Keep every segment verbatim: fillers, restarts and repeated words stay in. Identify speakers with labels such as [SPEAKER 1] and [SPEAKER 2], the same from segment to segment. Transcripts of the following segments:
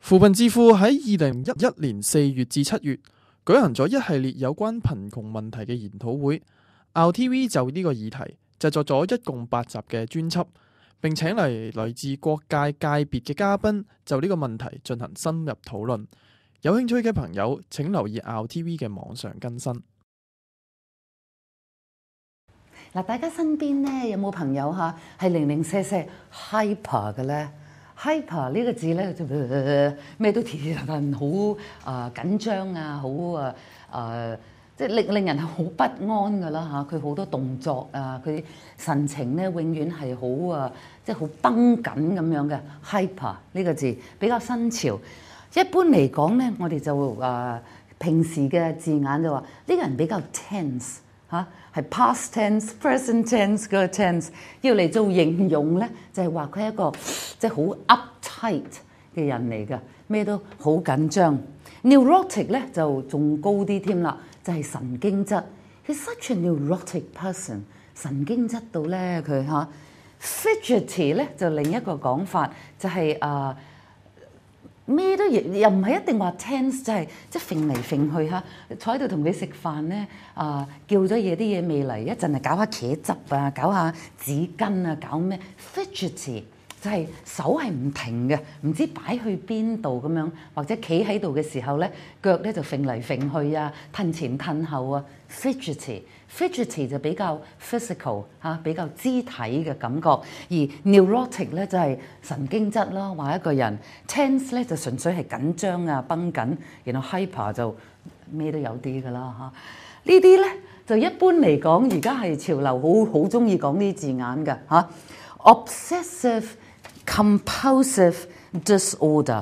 [SPEAKER 1] 扶貧智庫喺二零一一年四月至七月舉行咗一系列有關貧窮問題嘅研討會。R T V 就呢個議題製作咗一共八集嘅專輯，並請嚟來自各界界別嘅嘉賓就呢個問題進行深入討論。有興趣嘅朋友請留意 R T V 嘅網上更新。
[SPEAKER 2] 嗱，大家身邊咧有冇朋友嚇係零零舍舍 hyper 嘅咧？ hyper 呢個字咧就咩都貼貼痕，好啊緊張啊，好啊啊即係令令人係好不安噶啦嚇。佢好多動作啊，佢神情咧永遠係好啊，即係好繃緊咁樣嘅。hyper 呢個字比較新潮。一般嚟講咧，我哋就啊平時嘅字眼就話呢個人比較 tense 嚇，係 past tense、present tense 嗰個 tense，要嚟做形容咧，就係話佢係一個即係好 uptight 嘅人嚟㗎，咩都好緊張。neurotic 咧就仲高啲添啦，就係神經質。He's such a neurotic person， 神經質到咧佢嚇。fidgety 咧就另一個講法，就係啊。咩都又又唔係一定話 tense，就係即係揈嚟揈去嚇，坐喺度同佢食飯咧啊，叫咗嘢啲嘢未嚟，一陣係搞下茄汁啊，搞下紙巾啊，搞咩 fidgety 就係手係唔停嘅，唔知擺去邊度咁樣，或者企喺度嘅時候咧，腳咧就揈嚟揈去啊，褪前褪後啊 fidgety。fidgety 就比較 physical 嚇，比較肢體嘅感覺，而 neurotic 咧就係神經質啦，話一個人 tense 咧就純粹係緊張啊繃緊，然後 hyper 就咩都有啲噶啦嚇。呢啲咧就一般嚟講，而家係潮流，好好中意講呢啲字眼嘅嚇。obsessive compulsive disorder，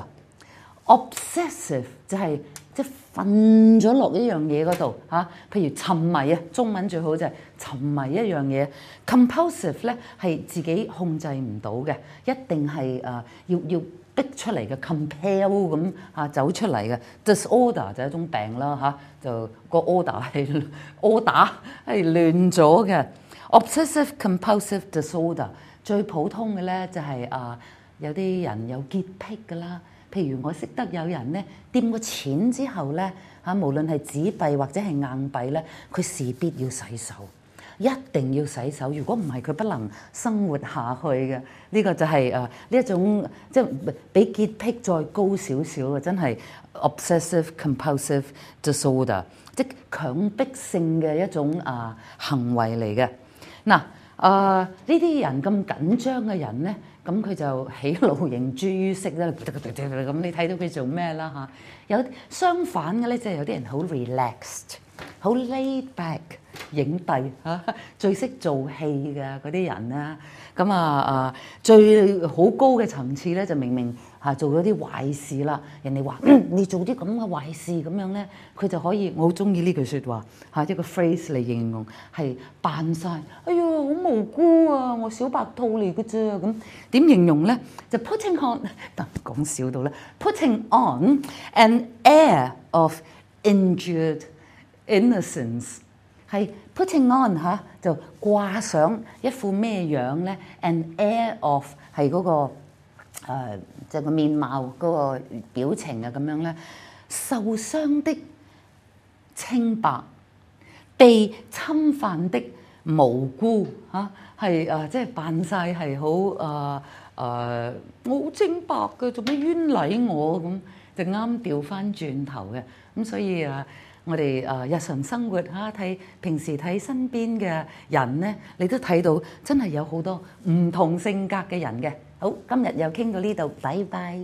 [SPEAKER 2] obsessive 就係、是。即係瞓咗落一樣嘢嗰度嚇，譬如沉迷啊，中文最好就係沉迷一樣嘢。compulsive 咧係自己控制唔到嘅，一定係誒要要逼出嚟嘅 compel 咁嚇走出嚟嘅。disorder 就係一種病啦嚇，就個 order 係 order 係亂咗嘅。obsessive compulsive disorder 最普通嘅咧就係誒有啲人有潔癖㗎啦。譬如我識得有人咧掂過錢之後咧嚇，無論係紙幣或者係硬幣咧，佢事必要洗手，一定要洗手。如果唔係，佢不能生活下去嘅。呢、這個就係誒呢一種即係比潔癖再高少少嘅，真係 obsessive compulsive disorder， 即係強迫性嘅一種啊行為嚟嘅。嗱啊呢啲人咁緊張嘅人咧。咁佢就喜怒形諸於色啦，咁你睇到佢做咩啦嚇？有相反嘅咧，即係有啲人好 relaxed， 好 laid back， 影帝嚇，最識做戲嘅嗰啲人啦。咁啊啊，最好高嘅層次咧，就明明嚇做咗啲壞事啦，人哋話嗯你做啲咁嘅壞事咁樣咧，佢就可以，我好中意呢句説話嚇，一個 phrase 嚟形容係扮晒。哎呀好無辜啊，我小白兔嚟嘅啫咁。點形容咧？就 putting on， 講笑到咧 ，putting on an air of injured innocence， 係 putting on 嚇就掛上一副咩樣咧 ？an air of 係嗰、那個誒，即、呃、係、就是、個面貌嗰、那個表情啊咁樣咧，受傷的清白，被侵犯的無辜嚇。係誒，即係扮晒係好誒誒，我好清白嘅，做咩冤枉我咁？就啱調翻轉頭嘅咁，所以誒，我哋誒日常生活嚇睇，平時睇身邊嘅人咧，你都睇到真係有好多唔同性格嘅人嘅。好，今日又傾到呢度，拜拜。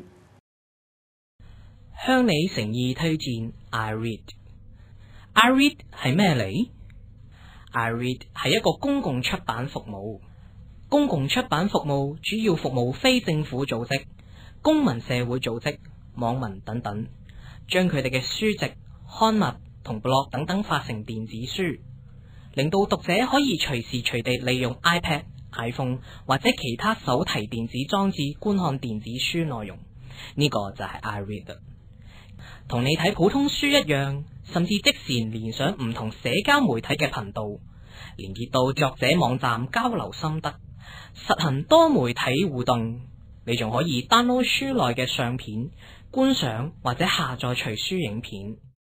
[SPEAKER 3] 向你誠意推薦 iRead。iRead 係咩嚟？iRead 係一個公共出版服務，公共出版服務主要服務非政府組織、公民社會組織、網民等等，將佢哋嘅書籍、刊物同 blog 等等發成電子書，令到讀者可以隨時隨地利用 iPad、iPhone 或者其他手提電子裝置觀看電子書內容。呢、這個就係 iRead， 同你睇普通書一樣。甚至即時連上唔同社交媒體嘅頻道，連結到作者網站交流心得，實行多媒體互動， 你仲可以 download 書內嘅相片，觀賞或者下載隨書影片。